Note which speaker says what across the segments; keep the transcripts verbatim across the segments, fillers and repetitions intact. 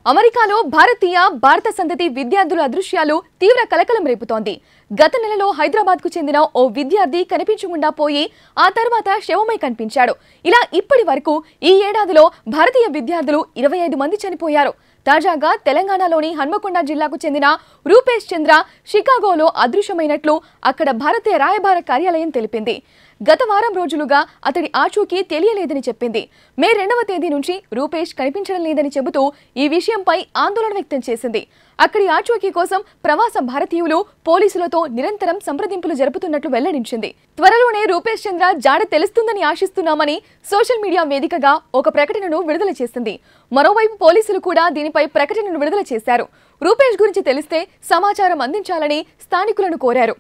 Speaker 1: అమెరికాలో భారతీయ భారత సంతతి విద్యార్థుల అదృశ్యాలు తీవ్ర కలకలం రేపుతోంది. గత నెలలో హైదరాబాద్కు చెందిన ఓ విద్యార్థి కనిపించకుండా పోయి ఆ తర్వాత శవమై కనిపించాడు. ఇలా ఇప్పటి వరకు ఈ ఏడాదిలో భారతీయ విద్యార్థులు ఇరవై ఐదు మంది చనిపోయారు. తాజాగా తెలంగాణలోని హన్మకొండ జిల్లాకు చెందిన రూపేష్ చంద్ర షికాగోలో అదృశ్యమైనట్లు అక్కడ భారతీయ రాయబార కార్యాలయం తెలిపింది. గత వారం రోజులుగా అతడి ఆచూకీ తెలియలేదని చెప్పింది. మే రెండవ తేదీ నుంచి రూపేష్ కనిపించడం లేదని చెబుతూ ఈ విషయంపై ఆందోళన వ్యక్తం చేసింది. అక్కడి ఆచూకీ కోసం ప్రవాస భారతీయులు పోలీసులతో నిరంతరం సంప్రదింపులు జరుపుతున్నట్లు వెల్లడించింది. త్వరలోనే రూపేష్ చంద్ర జాడ తెలుస్తుందని ఆశిస్తున్నామని సోషల్ మీడియా వేదికగా ఒక ప్రకటనను విడుదల చేసింది. మరోవైపు పోలీసులు కూడా దీనిపై ప్రకటనను విడుదల చేశారు. రూపేష్ గురించి తెలిస్తే సమాచారం అందించాలని స్థానికులను కోరారు.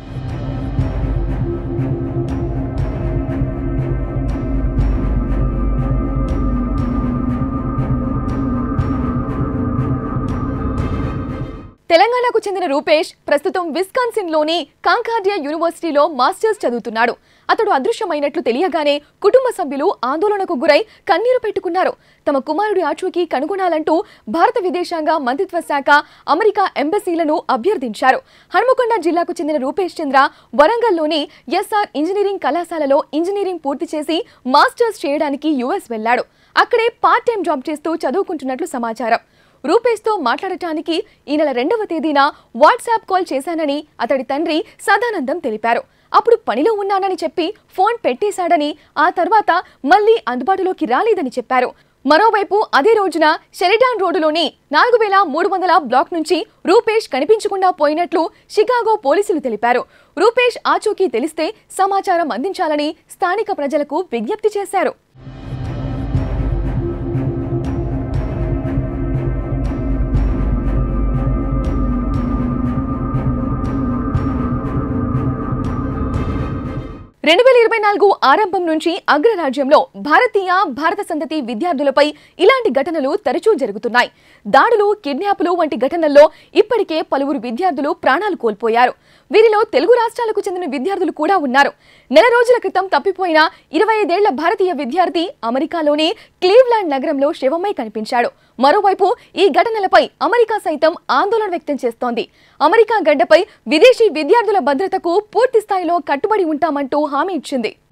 Speaker 1: తెలంగాణకు చెందిన రూపేష్ ప్రస్తుతం విస్కాన్సిన్ లోని కాంకార్డియా యూనివర్సిటీలో మాస్టర్స్ చదువుతున్నాడు. అతడు అదృశ్యమైనట్లు తెలియగానే కుటుంబ సభ్యులు ఆందోళనకు గురై కన్నీరు పెట్టుకున్నారు. తమ కుమారుడి ఆచూకీ కనుగొనాలంటూ భారత విదేశాంగ మంత్రిత్వ శాఖ, అమెరికా ఎంబసీలను అభ్యర్థించారు. హన్మకొండ జిల్లాకు చెందిన రూపేష్ చంద్ర వరంగల్లోని ఎస్ఆర్ ఇంజనీరింగ్ కళాశాలలో ఇంజనీరింగ్ పూర్తి చేసి మాస్టర్స్ చేయడానికి యుఎస్ వెళ్లాడు. అక్కడే పార్ట్ టైం జాబ్ చేస్తూ చదువుకుంటున్నట్లు సమాచారం. రూపేష్ తో మాట్లాడటానికి ఈ నెల రెండవ తేదీన వాట్సాప్ కాల్ చేశానని అతడి తండ్రి సదానందం తెలిపారు. అప్పుడు పనిలో ఉన్నానని చెప్పి ఫోన్ పెట్టేశాడని, ఆ తర్వాత మళ్లీ అందుబాటులోకి రాలేదని చెప్పారు. మరోవైపు అదే రోజున షెరిడాన్ రోడ్డులోని నాలుగు వేల మూడు వందల బ్లాక్ నుంచి రూపేష్ కనిపించకుండా పోయినట్లు షికాగో పోలీసులు తెలిపారు. రూపేష్ ఆచూకీ తెలిస్తే సమాచారం అందించాలని స్థానిక ప్రజలకు విజ్ఞప్తి చేశారు. రెండు వేల ఇరవై నాలుగు ఆరంభం నుంచి అగ్రరాజ్యంలో భారతీయ భారత సంతతి విద్యార్థులపై ఇలాంటి ఘటనలు తరచూ జరుగుతున్నాయి. దాడులు, కిడ్నాపులు వంటి ఘటనల్లో ఇప్పటికే పలువురు విద్యార్థులు ప్రాణాలు కోల్పోయారు. వీరిలో తెలుగు రాష్ట్రాలకు చెందిన విద్యార్థులు కూడా ఉన్నారు. నెల రోజుల క్రితం తప్పిపోయిన ఇరవై ఐదేళ్ల భారతీయ విద్యార్థి అమెరికాలోని క్లీవ్లాండ్ నగరంలో శవమై కనిపించాడు. మరోవైపు ఈ ఘటనలపై అమెరికా సైతం ఆందోళన వ్యక్తం చేస్తోంది. అమెరికా గడ్డపై విదేశీ విద్యార్థుల భద్రతకు పూర్తి స్థాయిలో కట్టుబడి ఉంటామంటూ హామీ ఇచ్చింది.